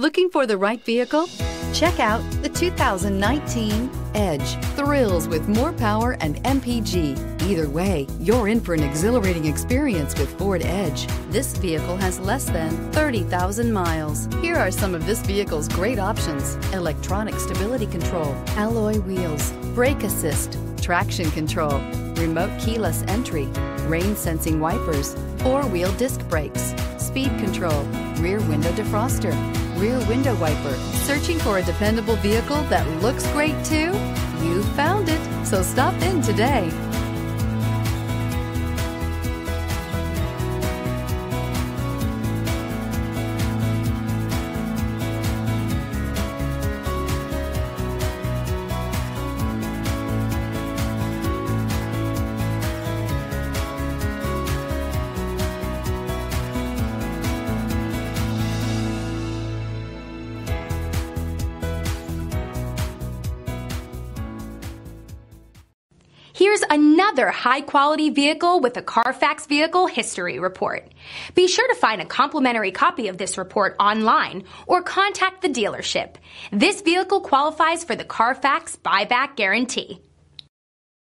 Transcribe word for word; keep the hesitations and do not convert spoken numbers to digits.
Looking for the right vehicle? Check out the two thousand nineteen Edge. Thrills with more power and M P G. Either way, you're in for an exhilarating experience with Ford Edge. This vehicle has less than thirty thousand miles. Here are some of this vehicle's great options: electronic stability control, alloy wheels, brake assist, traction control, remote keyless entry, rain sensing wipers, four-wheel disc brakes, speed control, rear window defroster, rear window wiper. Searching for a dependable vehicle that looks great too? You found it, so stop in today. Here's another high-quality vehicle with a Carfax Vehicle History Report. Be sure to find a complimentary copy of this report online or contact the dealership. This vehicle qualifies for the Carfax Buyback Guarantee.